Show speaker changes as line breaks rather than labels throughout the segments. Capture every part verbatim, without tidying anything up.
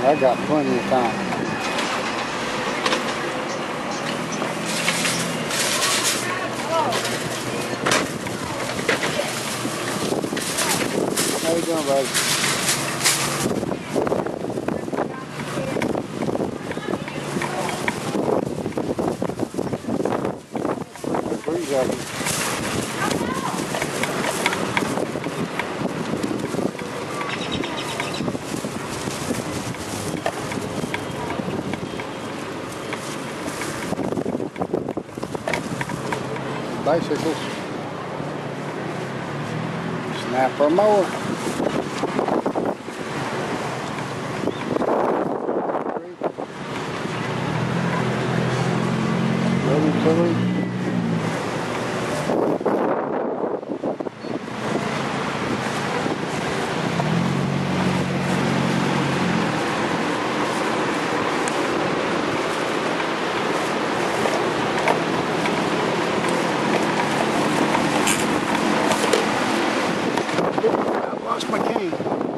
I got plenty of time. How you doing, buddy? Breeze out here. Bicycles. Snapper mower. Ready to leave. Lost my cane.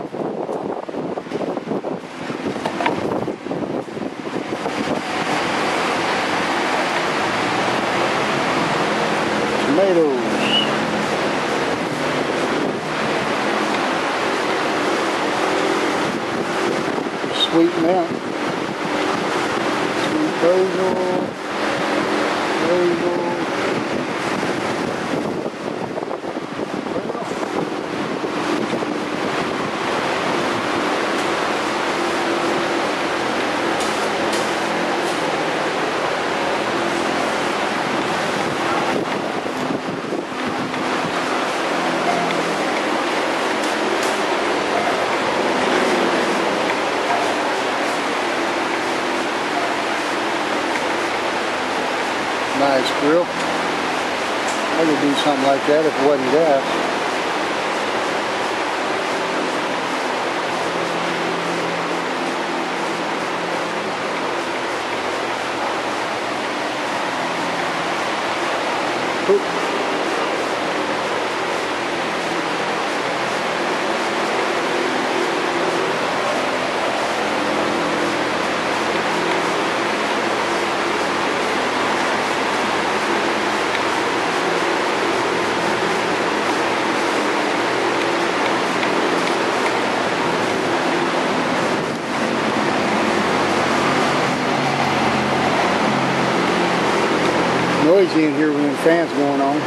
Tomatoes. Sweet mint. Sweet basil. Basil. Nice grill. I could do something like that if it wasn't gas. Oop. Noisy in here with the fans going on.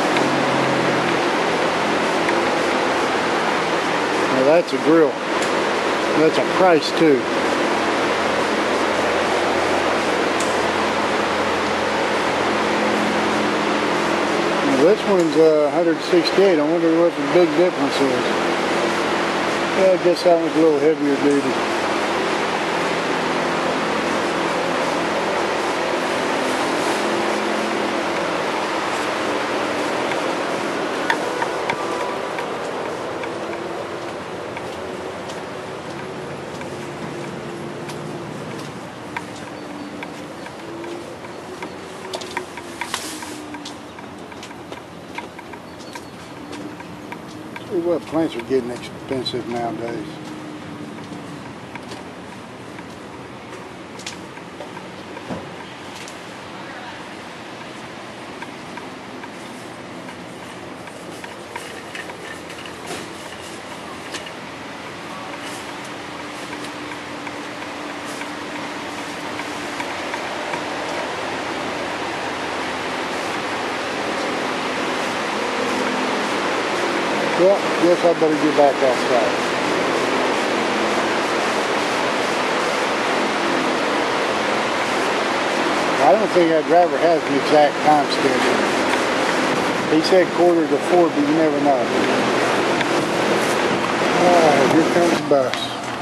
Now that's a grill. That's a price too. Now this one's uh, one hundred sixty-eight. I wonder what the big difference is. Yeah, I guess that one's a little heavier duty. Well, plants are getting expensive nowadays. Well, guess I better get back outside. I don't think that driver has an exact time schedule. He said quarter to four, but you never know. Ah, here comes the bus.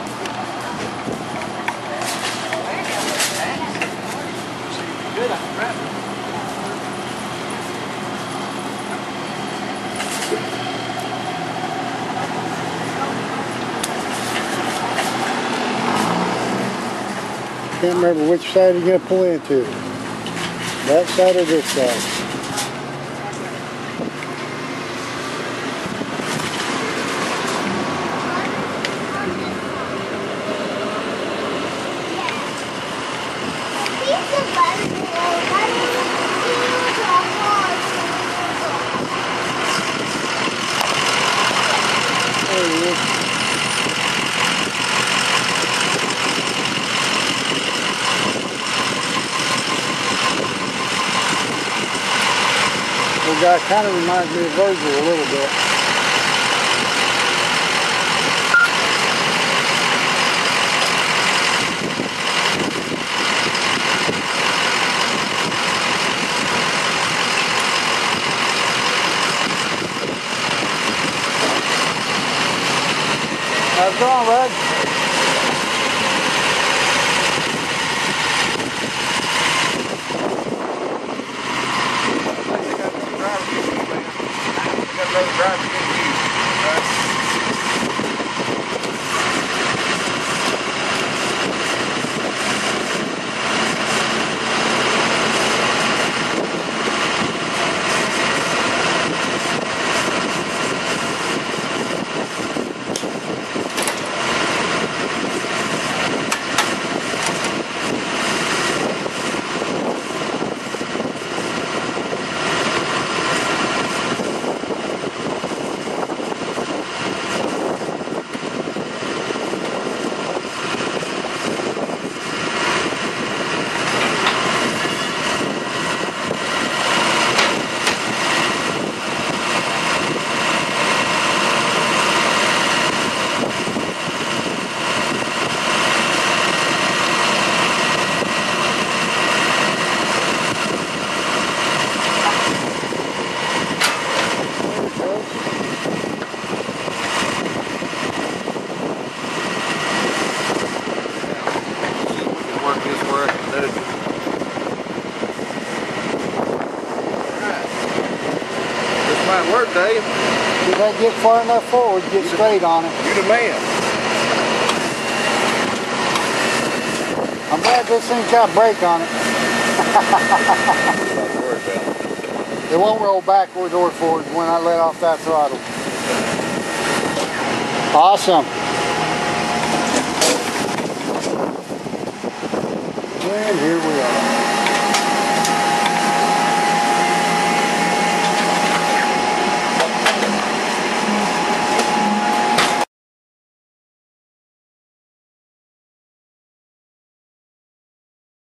Can't remember which side you're going to pull into. That side or this side. Yeah, it kind of reminds me of Virgil a little bit. How's it going, bud?
Might work, Dave.
If I get far enough forward, get you straight on it.
You the man.
I'm glad this thing's got a brake on it. It won't roll backwards or forwards when I let off that throttle. Awesome. And here we are.